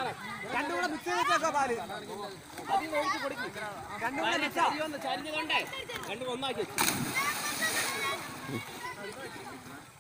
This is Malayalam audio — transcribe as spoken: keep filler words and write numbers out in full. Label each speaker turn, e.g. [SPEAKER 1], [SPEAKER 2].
[SPEAKER 1] രണ്ടും കൂടെ മിക്സ് ചെയ്ത് വെച്ചേക്കാം പാല്.
[SPEAKER 2] അതിൽ ഒഴിച്ച് കൊടുക്കും.
[SPEAKER 1] രണ്ടും കൂടെ മിക്സ്
[SPEAKER 2] ചരിഞ്ഞുകൊണ്ടേ രണ്ടും ഒന്നാക്കി വെച്ചു.